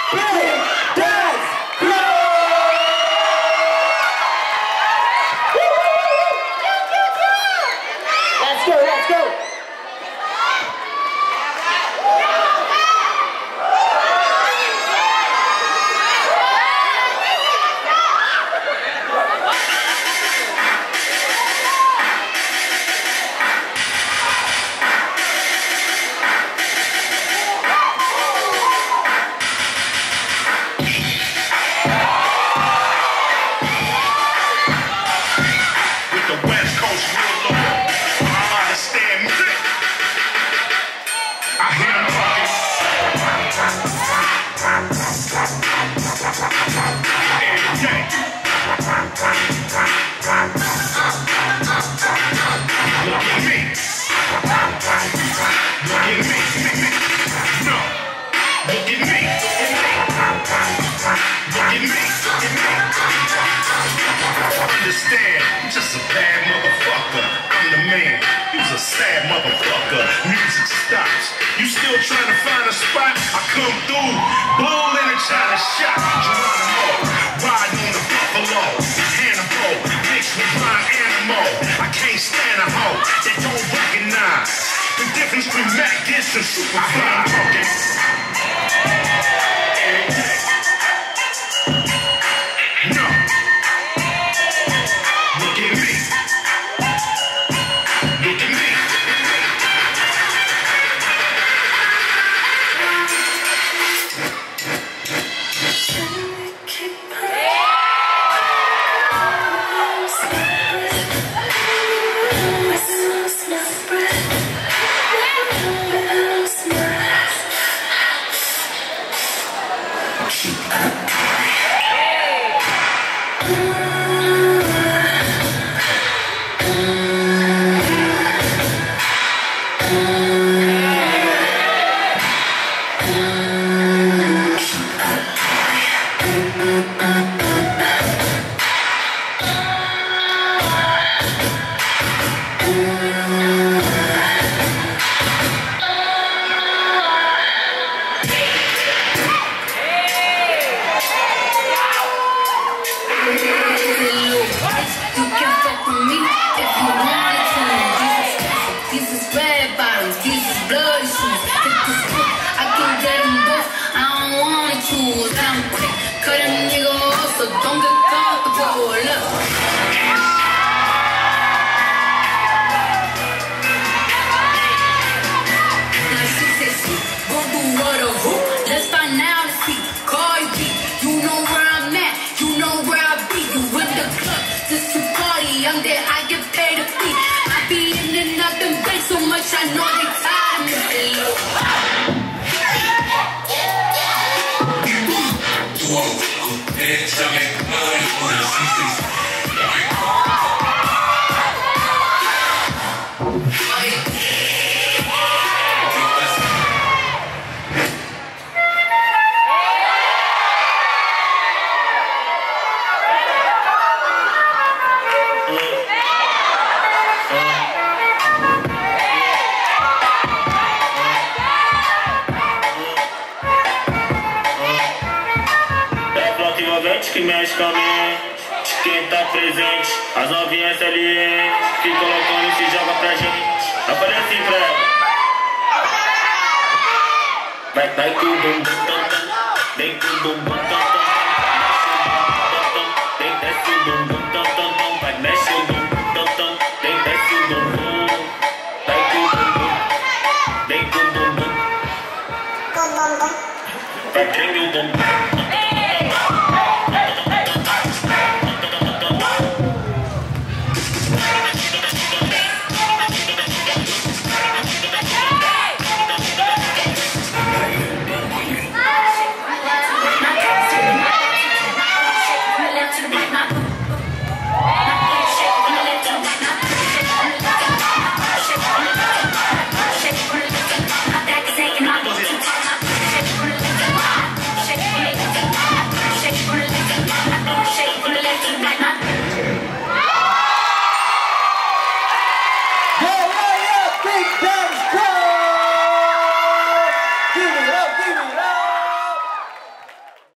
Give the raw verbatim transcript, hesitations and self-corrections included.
Understand, I'm just a bad motherfucker. I'm the man, you's a sad motherfucker. Music stops, you still trying to find a spot? I come through, bull in a China shot. Geronimo, riding on the buffalo. Hannibal, mixed with blind animal. I can't stand a hoe that don't recognize the difference between Mac Gist and Superfly. Talking every day. No. Look at me. Look at me. So don't get comfortable, look. Now she said she gon' do what or who? Let's find out and see. Cardi B, you know where I'm at, you know where I be. You in the club, just to party, I'm there, I get paid a fee. I be in and out them banks so much, I know they tired of me. Whoa. Bitch, I make money for the seasons. Que mexe com a mente, de quem tá presente, as novinhas salientes, que colocando e se joga pra gente. Eu falei assim pra ela: vai, vai com o bumbum tam tam, vem com o bumbum tam tam, vem desce o bumbum tam tam, vai mexe o bumbum tam tam, vem desce o bumbum, vai com o bumbum, vem com o bumbum, vai treme o bumbum.